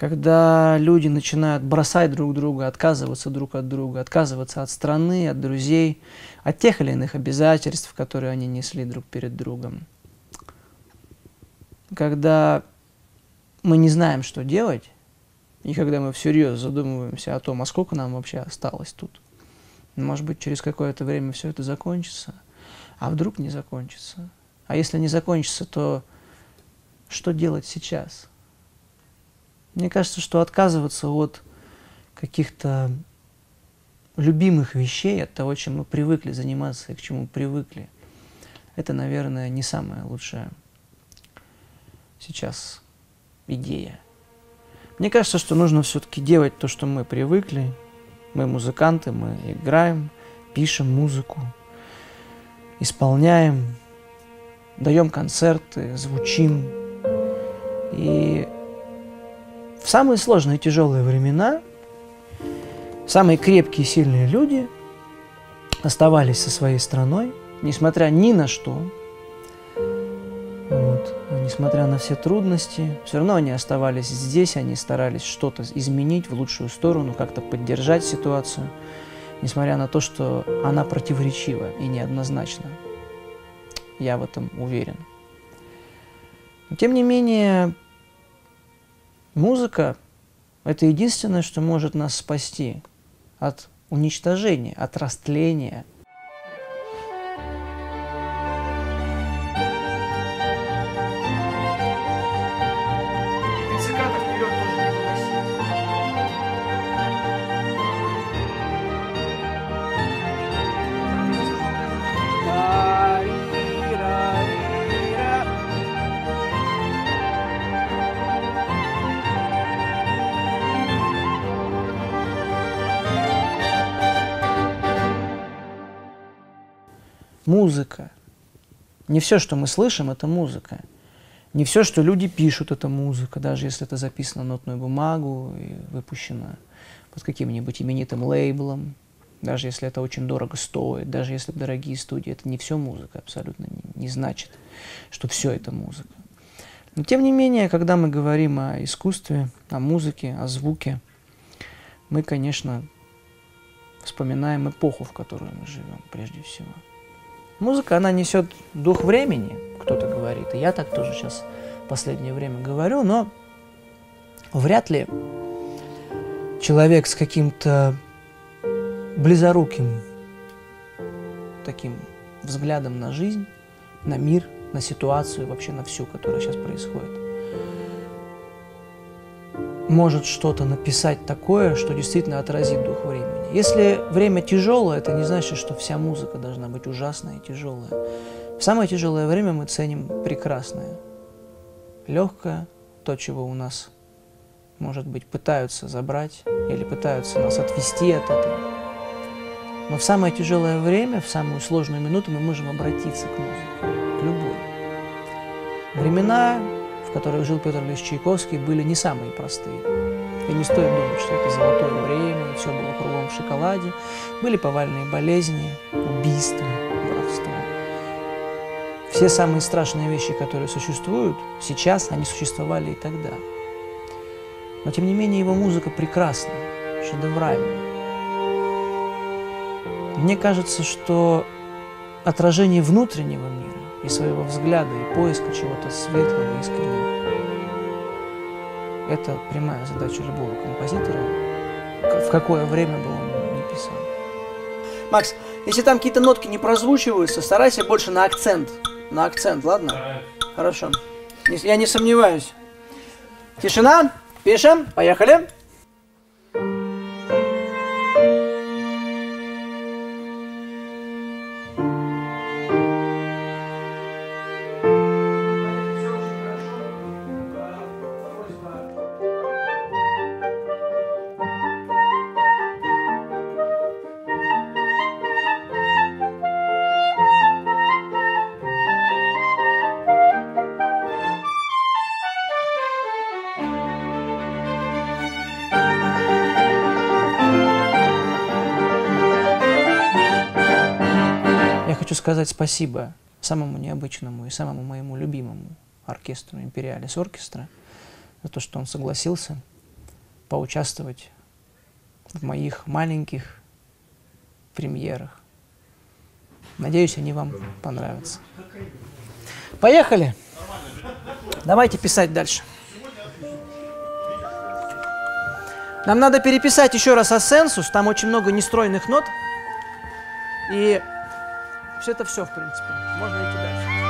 когда люди начинают бросать друг друга, отказываться друг от друга, отказываться от страны, от друзей, от тех или иных обязательств, которые они несли друг перед другом. Когда мы не знаем, что делать, и когда мы всерьез задумываемся о том, а сколько нам вообще осталось тут. Может быть, через какое-то время все это закончится, а вдруг не закончится. А если не закончится, то что делать сейчас? Мне кажется, что отказываться от каких-то любимых вещей, от того, чем мы привыкли заниматься и к чему привыкли, это, наверное, не самая лучшая сейчас идея. Мне кажется, что нужно все-таки делать то, что мы привыкли. Мы музыканты, мы играем, пишем музыку, исполняем, даем концерты, звучим. И в самые сложные и тяжелые времена самые крепкие и сильные люди оставались со своей страной, несмотря ни на что, несмотря на все трудности, все равно они оставались здесь, они старались что-то изменить в лучшую сторону, как-то поддержать ситуацию, несмотря на то, что она противоречива и неоднозначна. Я в этом уверен. Но, тем не менее, музыка – это единственное, что может нас спасти от уничтожения, от растления. Музыка. Не все, что мы слышим, это музыка. Не все, что люди пишут, это музыка, даже если это записано на нотную бумагу и выпущено под каким-нибудь именитым лейблом, даже если это очень дорого стоит, даже если дорогие студии, это не все музыка, абсолютно не значит, что все это музыка. Но тем не менее, когда мы говорим о искусстве, о музыке, о звуке, мы, конечно, вспоминаем эпоху, в которой мы живем, прежде всего. Музыка, она несет дух времени, кто-то говорит, и я так тоже сейчас в последнее время говорю, но вряд ли человек с каким-то близоруким таким взглядом на жизнь, на мир, на ситуацию, вообще на всю, которая сейчас происходит, может что-то написать такое, что действительно отразит дух времени. Если время тяжелое, это не значит, что вся музыка должна быть ужасная и тяжелая. В самое тяжелое время мы ценим прекрасное, легкое, то, чего у нас, может быть, пытаются забрать или пытаются нас отвести от этого. Но в самое тяжелое время, в самую сложную минуту мы можем обратиться к музыке, к любой. Времена, в которых жил Петр Ильич Чайковский, были не самые простые. И не стоит думать, что это золотое время, и все было кругом в шоколаде. Были повальные болезни, убийства, воровство. Все самые страшные вещи, которые существуют сейчас, они существовали и тогда. Но, тем не менее, его музыка прекрасна, шедевральна. Мне кажется, что отражение внутреннего мира и своего взгляда, и поиска чего-то светлого, искреннего, это прямая задача любого композитора, в какое время бы он ни писал. Макс, если там какие-то нотки не прозвучиваются, старайся больше на акцент. На акцент, ладно? Хорошо. Я не сомневаюсь. Тишина, пишем, поехали. Хочу сказать спасибо самому необычному и самому моему любимому оркестру Imperialis Orchestra за то, что он согласился поучаствовать в моих маленьких премьерах. Надеюсь, они вам понравятся. Поехали! Давайте писать дальше. Нам надо переписать еще раз ассенсус, там очень много нестройных нот. И это все, в принципе. Можно идти дальше.